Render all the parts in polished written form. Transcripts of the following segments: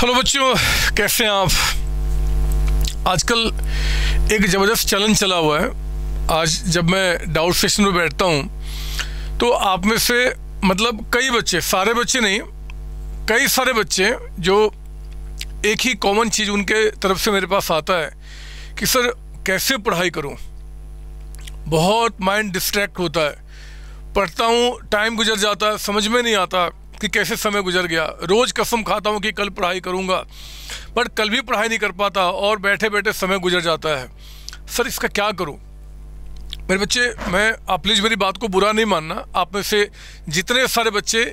Hello बच्चों, कैसे हैं आप। आजकल एक ज़बरदस्त चलन चला हुआ है। आज जब मैं डाउट सेशन में बैठता हूँ तो आप में से मतलब कई बच्चे, सारे बच्चे नहीं, कई सारे बच्चे जो एक ही कॉमन चीज़ उनके तरफ से मेरे पास आता है कि सर कैसे पढ़ाई करूँ, बहुत माइंड डिस्ट्रैक्ट होता है, पढ़ता हूँ टाइम गुजर जाता है, समझ में नहीं आता कि कैसे समय गुजर गया। रोज़ कसम खाता हूँ कि कल पढ़ाई करूँगा, पर कल भी पढ़ाई नहीं कर पाता और बैठे बैठे समय गुजर जाता है। सर इसका क्या करूँ। मेरे बच्चे, आप प्लीज़ मेरी बात को बुरा नहीं मानना। आप में से जितने सारे बच्चे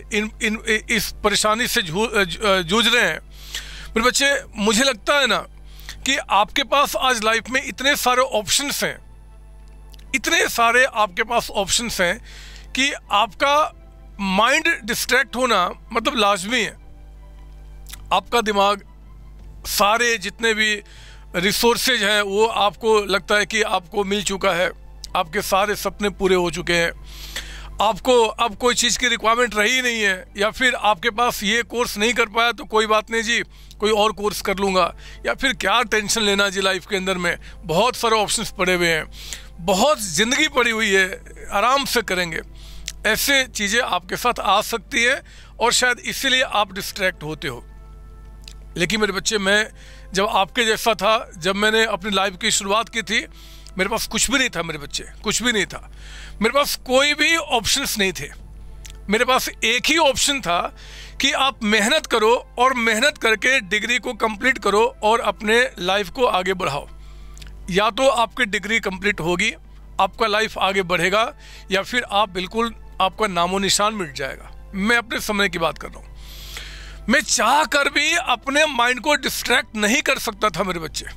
इस परेशानी से जूझ रहे हैं, मेरे बच्चे, मुझे लगता है ना कि आपके पास आज लाइफ में इतने सारे ऑप्शंस हैं, इतने सारे आपके पास ऑप्शंस हैं कि आपका माइंड डिस्ट्रैक्ट होना मतलब लाजमी है। आपका दिमाग, सारे जितने भी रिसोर्सेज हैं वो आपको लगता है कि आपको मिल चुका है, आपके सारे सपने पूरे हो चुके हैं, आपको अब कोई चीज़ की रिक्वायरमेंट रही नहीं है, या फिर आपके पास ये कोर्स नहीं कर पाया तो कोई बात नहीं जी, कोई और कोर्स कर लूँगा, या फिर क्या टेंशन लेना जी, लाइफ के अंदर में बहुत सारे ऑप्शंस पड़े हुए हैं, बहुत ज़िंदगी पड़ी हुई है, आराम से करेंगे। ऐसे चीज़ें आपके साथ आ सकती है और शायद इसीलिए आप डिस्ट्रैक्ट होते हो। लेकिन मेरे बच्चे, मैं जब आपके जैसा था, जब मैंने अपनी लाइफ की शुरुआत की थी, मेरे पास कुछ भी नहीं था मेरे बच्चे, कुछ भी नहीं था। मेरे पास कोई भी ऑप्शंस नहीं थे। मेरे पास एक ही ऑप्शन था कि आप मेहनत करो और मेहनत करके डिग्री को कंप्लीट करो और अपने लाइफ को आगे बढ़ाओ। या तो आपकी डिग्री कंप्लीट होगी, आपका लाइफ आगे बढ़ेगा, या फिर आप बिल्कुल, आपका नामो निशान मिट जाएगा। मैं अपने समय की बात कर रहा हूँ। मैं चाह कर भी अपने माइंड को डिस्ट्रैक्ट नहीं कर सकता था मेरे बच्चे।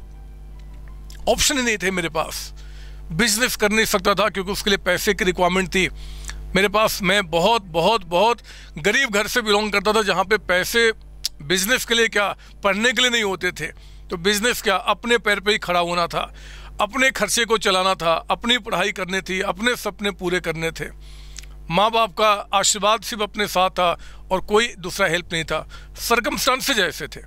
ऑप्शन ही नहीं थे मेरे पास। बिजनेस कर नहीं सकता था क्योंकि उसके लिए पैसे की रिक्वायरमेंट थी मेरे पास। मैं बहुत बहुत बहुत गरीब घर से बिलोंग करता था, जहाँ पे पैसे बिजनेस के लिए क्या, पढ़ने के लिए नहीं होते थे। तो बिजनेस क्या, अपने पैर पे ही खड़ा होना था, अपने खर्चे को चलाना था, अपनी पढ़ाई करनी थी, अपने सपने पूरे करने थे। माँ बाप का आशीर्वाद सिर्फ अपने साथ था और कोई दूसरा हेल्प नहीं था। सर्कमस्टांसेस ऐसे थे।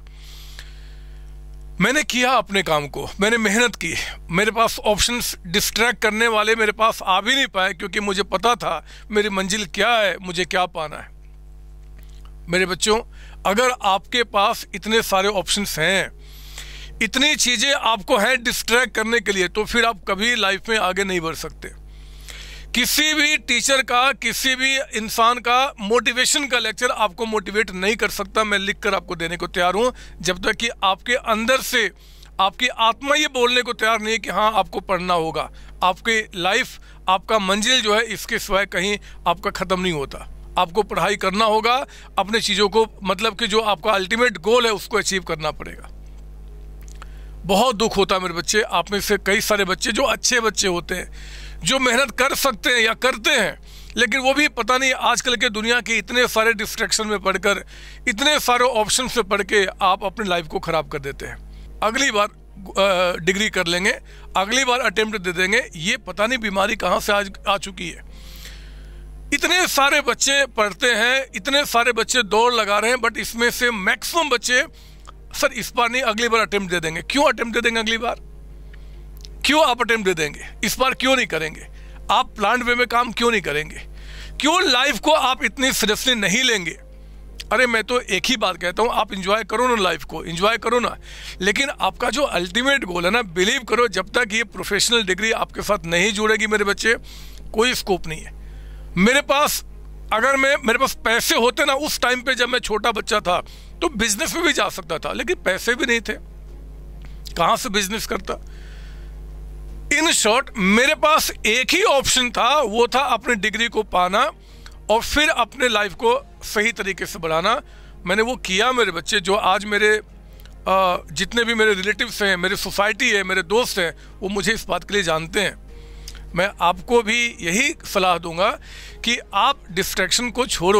मैंने किया अपने काम को, मैंने मेहनत की। मेरे पास ऑप्शंस डिस्ट्रैक्ट करने वाले मेरे पास आ भी नहीं पाए, क्योंकि मुझे पता था मेरी मंजिल क्या है, मुझे क्या पाना है। मेरे बच्चों, अगर आपके पास इतने सारे ऑप्शंस हैं, इतनी चीज़ें आपको हैं डिस्ट्रैक्ट करने के लिए, तो फिर आप कभी लाइफ में आगे नहीं बढ़ सकते। किसी भी टीचर का, किसी भी इंसान का मोटिवेशन का लेक्चर आपको मोटिवेट नहीं कर सकता। मैं लिख कर आपको देने को तैयार हूँ, जब तक कि आपके अंदर से आपकी आत्मा ये बोलने को तैयार नहीं है कि हाँ आपको पढ़ना होगा। आपकी लाइफ, आपका मंजिल जो है, इसके सिवाय कहीं आपका ख़त्म नहीं होता। आपको पढ़ाई करना होगा, अपने चीज़ों को, मतलब कि जो आपका अल्टीमेट गोल है उसको अचीव करना पड़ेगा। बहुत दुख होता है मेरे बच्चे, आप में से कई सारे बच्चे जो अच्छे बच्चे होते हैं, जो मेहनत कर सकते हैं या करते हैं, लेकिन वो भी पता नहीं आजकल के दुनिया के इतने सारे डिस्ट्रैक्शन में पढ़कर, इतने सारे ऑप्शन से पढ़ के आप अपनी लाइफ को ख़राब कर देते हैं। अगली बार डिग्री कर लेंगे, अगली बार अटेम्प्ट दे देंगे, ये पता नहीं बीमारी कहाँ से आज आ चुकी है। इतने सारे बच्चे पढ़ते हैं, इतने सारे बच्चे दौड़ लगा रहे हैं, बट इसमें से मैक्सिमम बच्चे सर इस बार नहीं, अगली बार अटेम्प्ट दे देंगे। क्यों अटेम्प्ट दे देंगे अगली बार? क्यों आप अटेम्प्ट दे देंगे? इस बार क्यों नहीं करेंगे? आप प्लान वे में काम क्यों नहीं करेंगे? क्यों लाइफ को आप इतनी सीरियसली नहीं लेंगे? अरे मैं तो एक ही बात कहता हूँ, आप इंजॉय करो ना, लाइफ को इंजॉय करो ना, लेकिन आपका जो अल्टीमेट गोल है ना, बिलीव करो, जब तक ये प्रोफेशनल डिग्री आपके साथ नहीं जुड़ेगी मेरे बच्चे, कोई स्कोप नहीं है। मेरे पास, अगर मेरे पास पैसे होते ना उस टाइम पे, जब मैं छोटा बच्चा था, तो बिजनेस में भी जा सकता था, लेकिन पैसे भी नहीं थे, कहाँ से बिजनेस करता। इन शॉर्ट, मेरे पास एक ही ऑप्शन था, वो था अपनी डिग्री को पाना और फिर अपने लाइफ को सही तरीके से बढ़ाना। मैंने वो किया मेरे बच्चे। जो आज मेरे जितने भी मेरे रिलेटिव्स हैं, मेरी सोसाइटी है, मेरे दोस्त हैं, वो मुझे इस बात के लिए जानते हैं। मैं आपको भी यही सलाह दूंगा कि आप डिस्ट्रैक्शन को छोड़ो।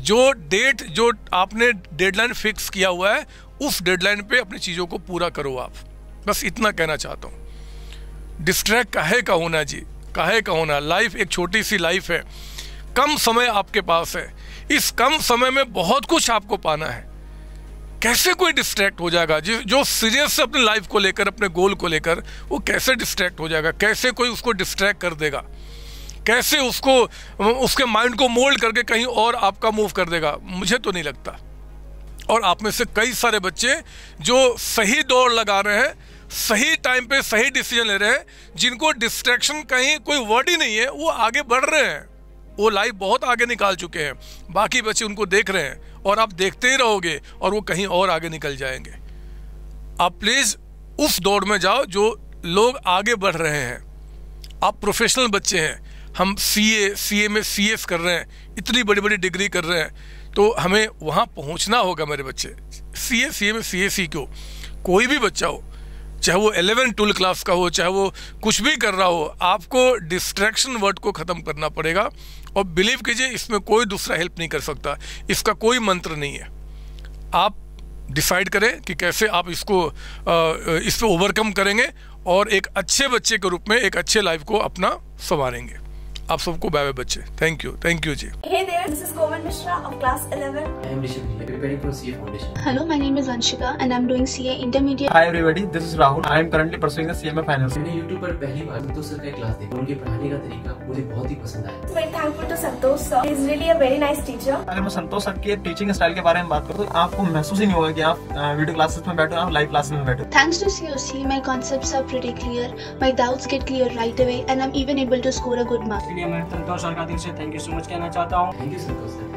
जो आपने डेडलाइन फिक्स किया हुआ है, उस डेडलाइन पे अपनी चीज़ों को पूरा करो। आप बस इतना कहना चाहता हूँ। डिस्ट्रैक्ट काहे का होना जी, काहे का होना। लाइफ एक छोटी सी लाइफ है, कम समय आपके पास है, इस कम समय में बहुत कुछ आपको पाना है। कैसे कोई डिस्ट्रैक्ट हो जाएगा? जो सीरियस अपने लाइफ को लेकर, अपने गोल को लेकर, वो कैसे डिस्ट्रैक्ट हो जाएगा? कैसे कोई उसको डिस्ट्रैक्ट कर देगा? कैसे उसको, उसके माइंड को मोल्ड करके कहीं और आपका मूव कर देगा? मुझे तो नहीं लगता। और आप में से कई सारे बच्चे जो सही दौड़ लगा रहे हैं, सही टाइम पे सही डिसीजन ले रहे हैं, जिनको डिस्ट्रैक्शन कहीं कोई वर्ड ही नहीं है, वो आगे बढ़ रहे हैं, वो लाइफ बहुत आगे निकाल चुके हैं। बाकी बच्चे उनको देख रहे हैं और आप देखते ही रहोगे और वो कहीं और आगे निकल जाएंगे। आप प्लीज़ उस दौड़ में जाओ जो लोग आगे बढ़ रहे हैं। आप प्रोफेशनल बच्चे हैं, हम CA में CS कर रहे हैं, इतनी बड़ी बड़ी डिग्री कर रहे हैं, तो हमें वहाँ पहुँचना होगा मेरे बच्चे। CA में CAC क्यों, कोई भी बच्चा हो, चाहे वो 11-12 क्लास का हो, चाहे वो कुछ भी कर रहा हो, आपको डिस्ट्रैक्शन वर्ड को ख़त्म करना पड़ेगा। और बिलीव कीजिए, इसमें कोई दूसरा हेल्प नहीं कर सकता, इसका कोई मंत्र नहीं है। आप डिसाइड करें कि कैसे आप इस पे ओवरकम करेंगे और एक अच्छे बच्चे के रूप में एक अच्छे लाइफ को अपना संवारेंगे। आप सबको बाय बाय बच्चे। थैंक यू जी। Hey there, this is Komal Mishra of class 11. I am Rishabh, preparing for CA Foundation. Hello, my name is Vanshika and I'm doing CA Intermediate. Hi everybody, this is Rahul. I am currently pursuing the CMA Finance. मैंने YouTube पर पहली बार संतोष sir का class देखा, उनके पढ़ाने का तरीका मुझे बहुत ही पसंद आया। Very thankful to Santosh sir. He is really a very nice teacher. अगर मैं संतोष सर के टीचिंग स्टाइल के बारे में बात करूँ तो आपको महसूस ही नहीं होगा कि आप वीडियो क्लासेस में बैठे हो, आप लाइव क्लासेस में बैठे हो। Thanks to COC, my concepts are pretty clear, my doubts get clear right away and I'm even able to score a good mark. इसलिए मैं संतोष सर का दिल से थैंक यू सो मच कहना चाहता हूँ। Thank you Santosh sir.